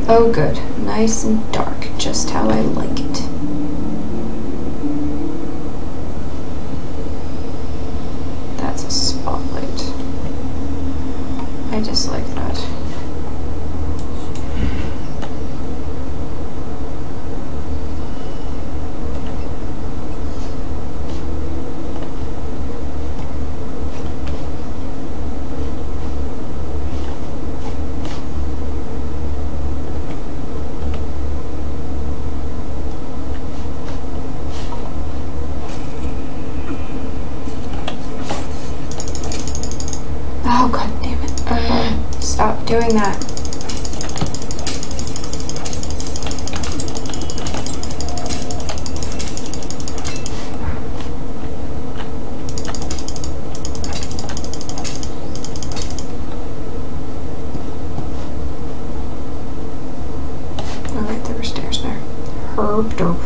Oh good, nice and dark, just how I like it. That's a spotlight. I dislike that. Oh god damn it. Stop doing that. Oh wait, there were stairs there. Herb derp.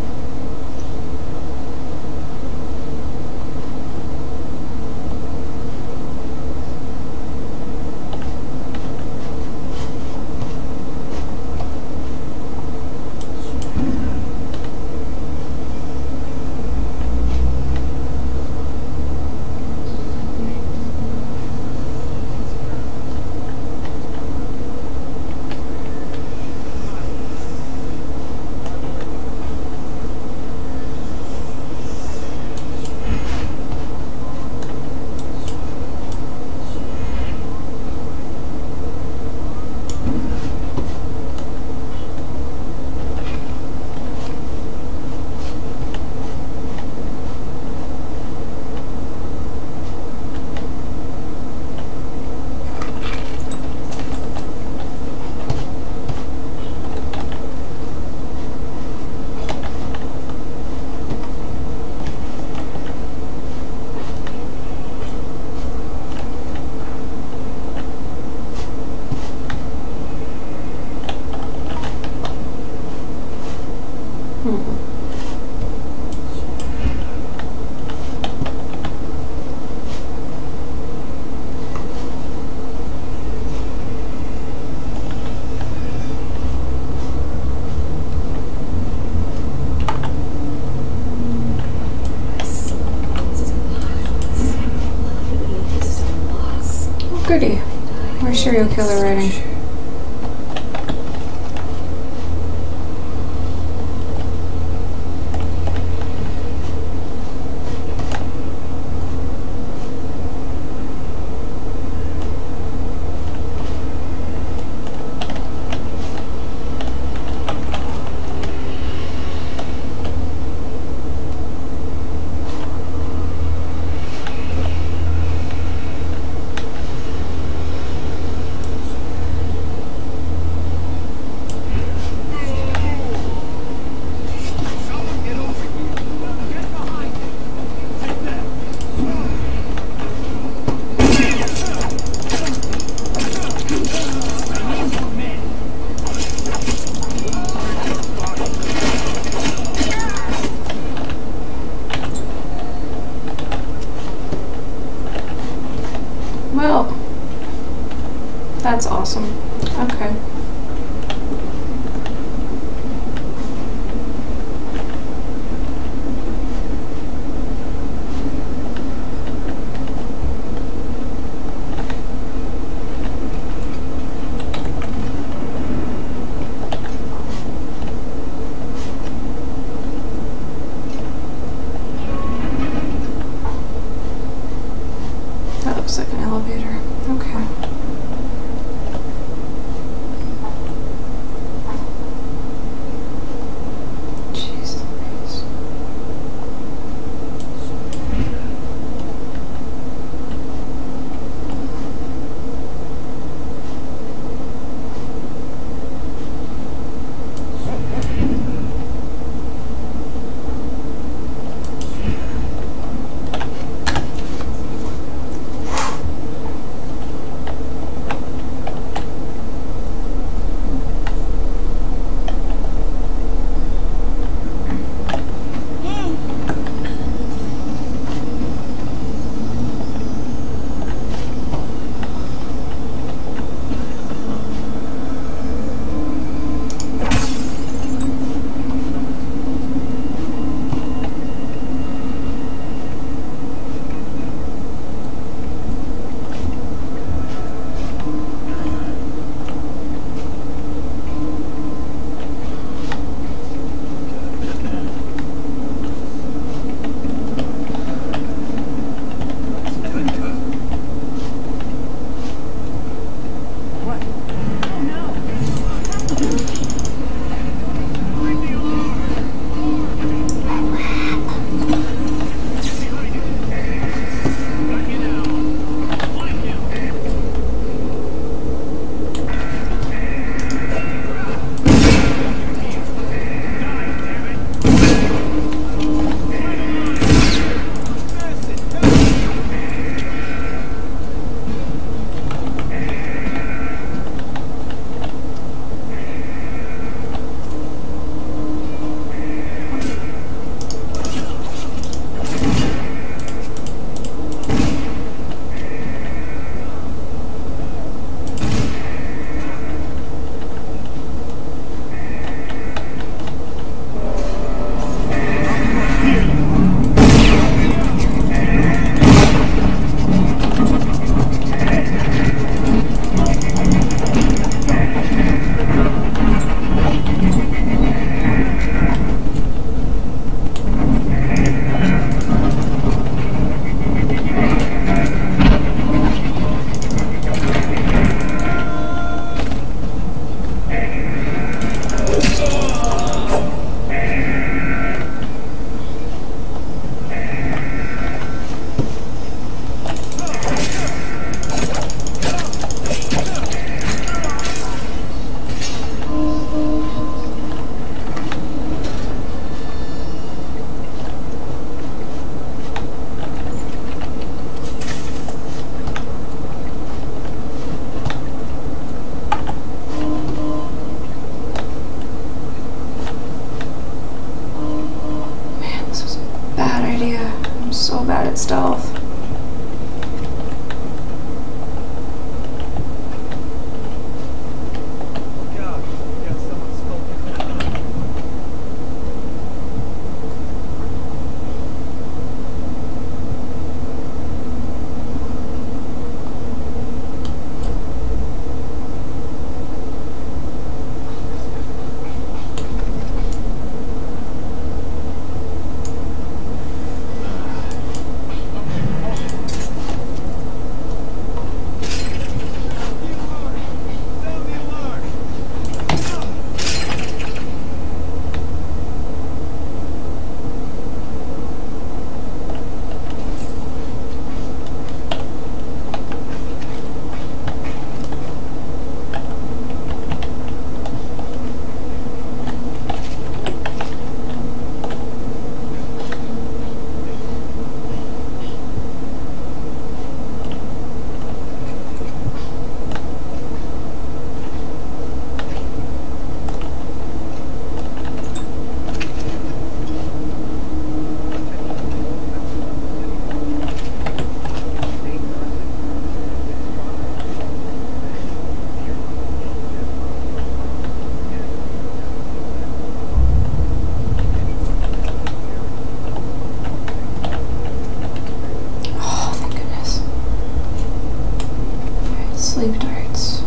Goody. Where's serial killer writing? Well, that's awesome. Okay. That looks like an elevator. Okay. stealth. Sleep darts.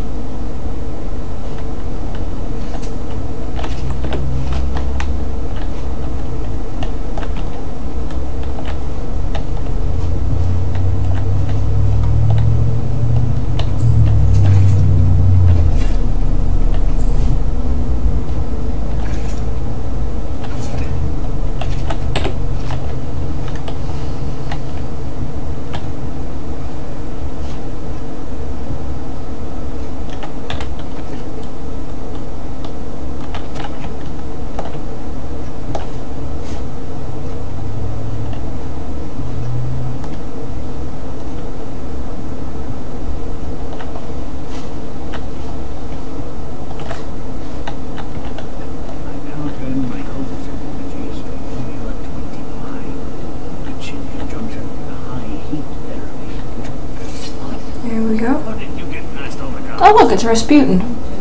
Oh look, it's Rasputin. It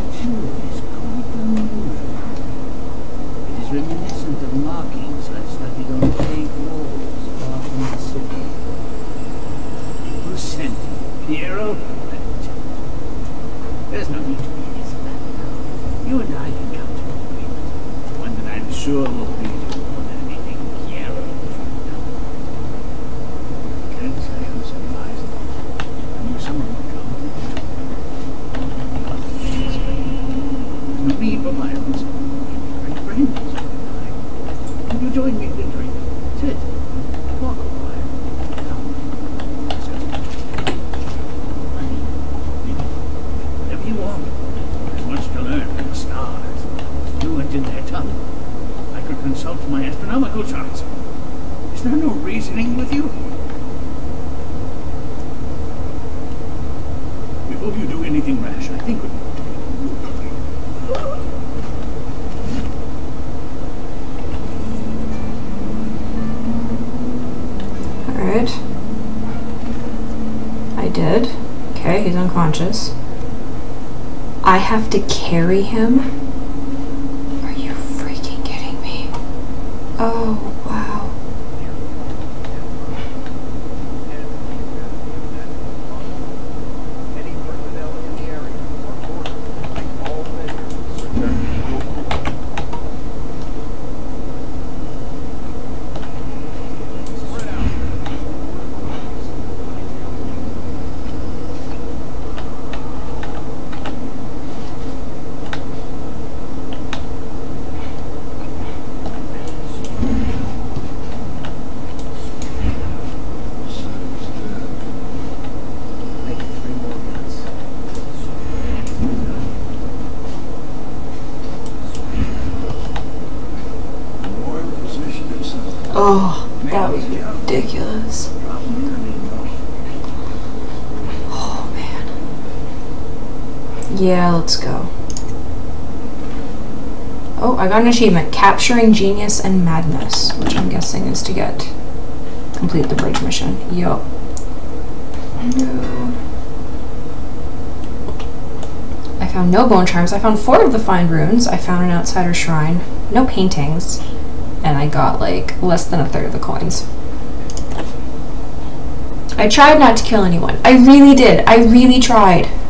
is reminiscent of markings I studied on paved walls far from the city. Who sent you? Piero? There's no need to be easy about now. You and I can come to an agreement. One that I'm sure will please you more than anything Piero is right now. I can't say I'm surprised. I knew someone would come. No need for violence. Great friends. Can you join me in a drink? Sit. Walk a while. Come. I mean, whatever you want. There's much to learn from the stars. Fluent in their tongue. I could consult my astronomical charts. Is there no reasoning with you? Before you do anything rash, I think Alright. I did. Okay, he's unconscious. I have to carry him? Are you freaking kidding me? Oh, wow. Oh, that was ridiculous. Oh, man. Yeah, let's go. Oh, I got an achievement. Capturing Genius and Madness, which I'm guessing is to get Complete the bridge mission. Yup. No. I found no bone charms. I found 4 of the find runes. I found an outsider shrine. No paintings. And I got like less than a third of the coins. I tried not to kill anyone. I really did. I really tried.